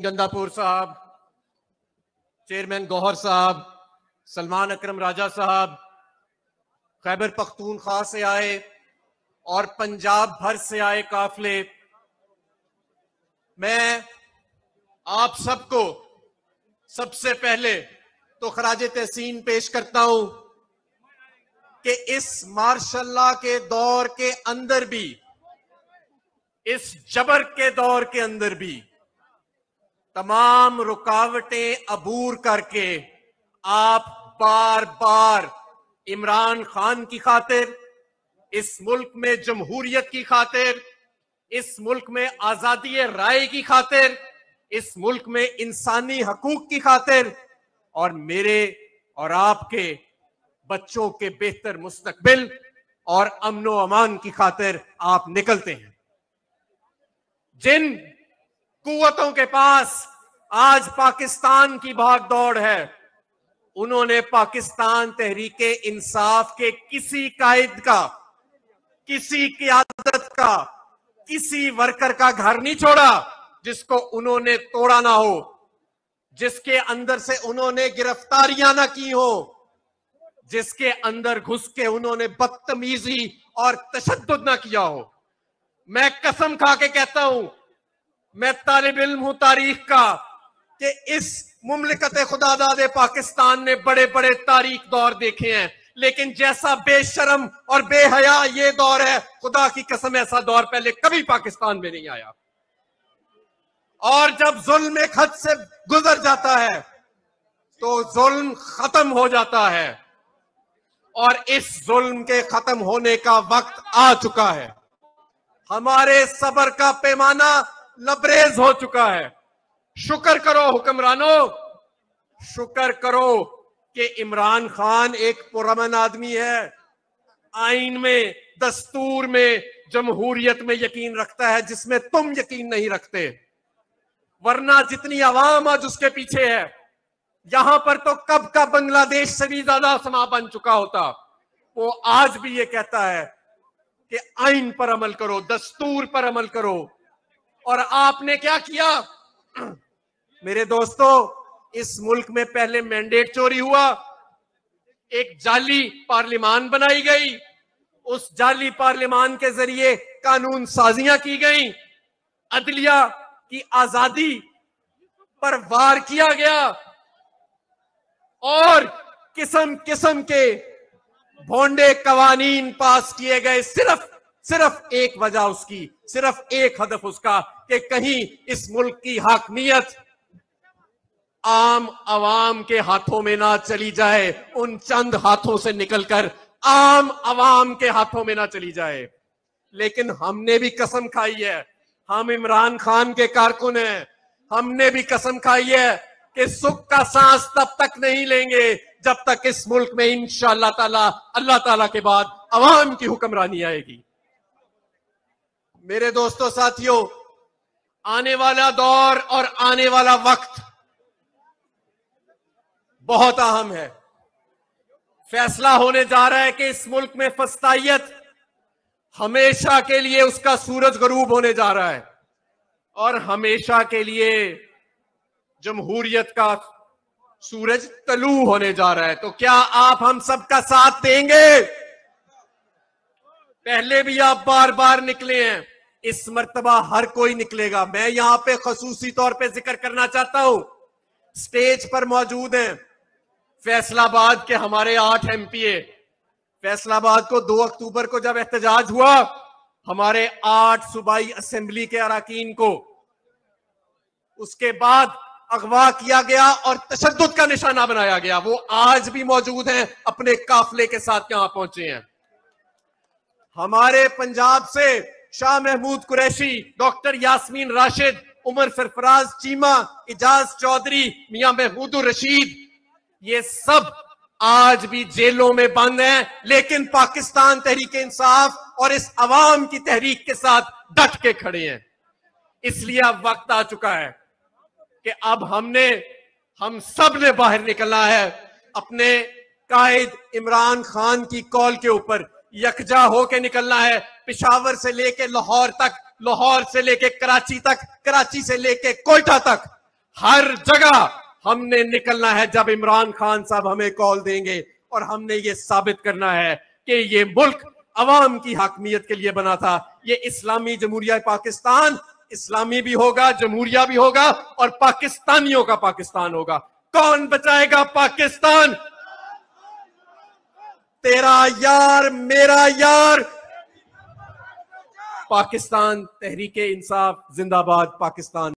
गंदापुर साहब, चेयरमैन गौहर साहब, सलमान अकरम राजा साहब, खैबर पख्तूनख्वा से आए और पंजाब भर से आए काफिले, मैं आप सबको सबसे पहले तो खराजे तहसीन पेश करता हूं कि इस मार्शल्ला के दौर के अंदर भी, इस जबर के दौर के अंदर भी तमाम रुकावटें अबूर करके आप बार बार इमरान खान की खातिर, इस मुल्क में जमहूरियत की खातिर, इस मुल्क में आजादी राय की खातिर, इस मुल्क में इंसानी हकूक की खातिर और मेरे और आपके बच्चों के बेहतर मुस्तकबिल और अमनो अमान की खातिर आप निकलते हैं। जिन कुव्वतों के पास आज पाकिस्तान की भागदौड़ है, उन्होंने पाकिस्तान तहरीके इंसाफ के किसी कायद का, किसी क़यादत का, किसी वर्कर का घर नहीं छोड़ा जिसको उन्होंने तोड़ा ना हो, जिसके अंदर से उन्होंने गिरफ्तारियां ना की हो, जिसके अंदर घुस के उन्होंने बदतमीजी और तशद्दुद ना किया हो। मैं कसम खा के कहता हूं, मैं तालिब इल्म हूं तारीख का, कि इस मुमलिकत खुदादाद पाकिस्तान ने बड़े बड़े तारीख दौर देखे हैं, लेकिन जैसा बेशरम और बेहया ये दौर है, खुदा की कसम ऐसा दौर पहले कभी पाकिस्तान में नहीं आया। और जब जुल्म एक हद से गुजर जाता है तो जुल्म खत्म हो जाता है, और इस जुल्म के खत्म होने का वक्त आ चुका है। हमारे सब्र का पैमाना लबरेज हो चुका है। शुक्र करो हुक्मरानों, शुक्र करो कि इमरान खान एक पुरअमन आदमी है, आइन में, दस्तूर में, जमहूरियत में यकीन रखता है जिसमें तुम यकीन नहीं रखते। वरना जितनी आवाम आज उसके पीछे है, यहां पर तो कब का बांग्लादेश से भी ज्यादा समा बन चुका होता। वो आज भी ये कहता है कि आइन पर अमल करो, दस्तूर पर अमल करो। और आपने क्या किया मेरे दोस्तों? इस मुल्क में पहले मैंडेट चोरी हुआ, एक जाली पार्लियामान बनाई गई, उस जाली पार्लियामान के जरिए कानून साजियां की गई, अदलिया की आजादी पर वार किया गया, और किस्म किस्म के भोंडे कवानीन पास किए गए। सिर्फ एक वजह उसकी, सिर्फ एक हदफ उसका, कि कहीं इस मुल्क की हाकमियत आम आवाम के हाथों में ना चली जाए, उन चंद हाथों से निकलकर आम आवाम के हाथों में ना चली जाए। लेकिन हमने भी कसम खाई है, हम इमरान खान के कारकुन हैं, हमने भी कसम खाई है कि सुख का सांस तब तक नहीं लेंगे जब तक इस मुल्क में इंशाअल्लाह ताला, अल्लाह ताला के बाद अवाम की हुक्मरानी आएगी। मेरे दोस्तों साथियों, आने वाला दौर और आने वाला वक्त बहुत अहम है। फैसला होने जा रहा है कि इस मुल्क में फस्तायत हमेशा के लिए उसका सूरज गरूब होने जा रहा है, और हमेशा के लिए जमहूरियत का सूरज तलू होने जा रहा है। तो क्या आप हम सबका साथ देंगे? पहले भी आप बार बार निकले हैं, इस मर्तबा हर कोई निकलेगा। मैं यहां पे खसूसी तौर पे जिक्र करना चाहता हूं, स्टेज पर मौजूद हैं फैसलाबाद के हमारे 8 एमपीए। फैसलाबाद को 2 अक्टूबर को जब एहतजाज हुआ, हमारे 8 सूबाई असेंबली के अरकान को उसके बाद अगवा किया गया और तशद्दुद का निशाना बनाया गया। वो आज भी मौजूद हैं, अपने काफिले के साथ यहां पहुंचे हैं। हमारे पंजाब से शाह महमूद कुरैशी, डॉक्टर यास्मीन राशिद, उमर सरफराज चीमा, इजाज चौधरी, मियां महमूदुर रशीद, ये सब आज भी जेलों में बंद हैं, लेकिन पाकिस्तान तहरीक इंसाफ और इस अवाम की तहरीक के साथ डट के खड़े हैं। इसलिए अब वक्त आ चुका है कि अब हम सब ने बाहर निकलना है, अपने कायद इमरान खान की कॉल के ऊपर यकजा होके निकलना है। पेशावर से लेके लाहौर तक, लाहौर से लेके कराची तक, कराची से लेके कोयटा तक, हर जगह हमने निकलना है जब इमरान खान साहब हमें कॉल देंगे, और हमने ये साबित करना है कि ये मुल्क अवाम की हकमियत के लिए बना था। ये इस्लामी जमहूरिया पाकिस्तान इस्लामी भी होगा, जमहूरिया भी होगा, और पाकिस्तानियों का पाकिस्तान होगा। कौन बचाएगा पाकिस्तान? तेरा यार, मेरा यार, पाकिस्तान तहरीके इंसाफ जिंदाबाद। पाकिस्तान